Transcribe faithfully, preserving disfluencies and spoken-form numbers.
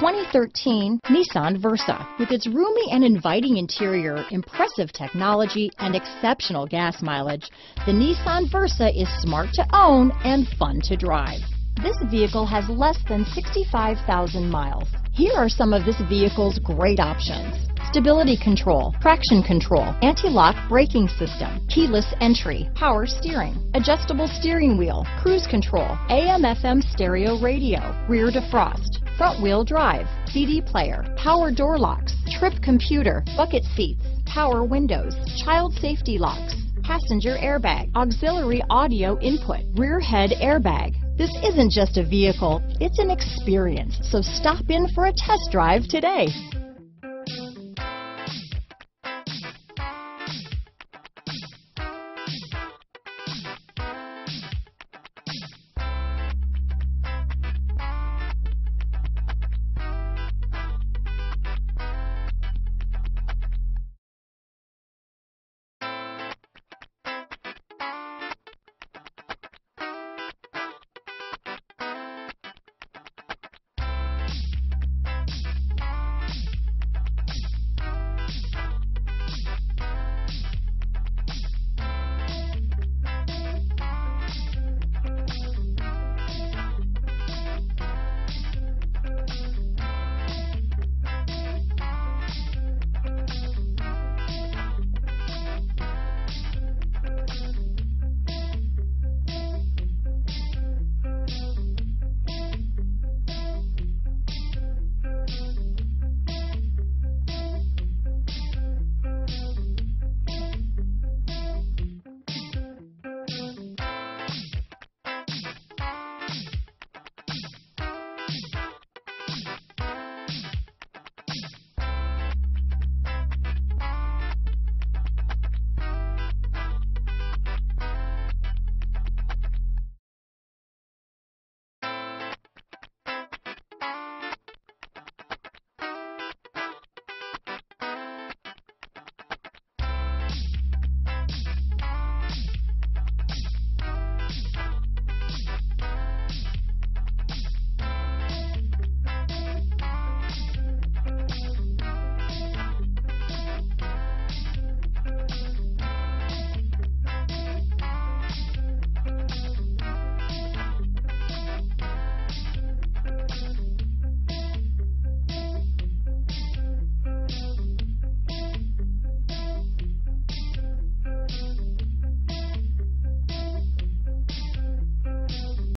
twenty thirteen Nissan Versa. With its roomy and inviting interior, impressive technology, and exceptional gas mileage, the Nissan Versa is smart to own and fun to drive. This vehicle has less than sixty-five thousand miles. Here are some of this vehicle's great options: stability control, traction control, anti-lock braking system, keyless entry, power steering, adjustable steering wheel, cruise control, A M F M stereo radio, rear defrost, front wheel drive, C D player, power door locks, trip computer, bucket seats, power windows, child safety locks, passenger airbag, auxiliary audio input, rear head airbag. This isn't just a vehicle, it's an experience, so stop in for a test drive today.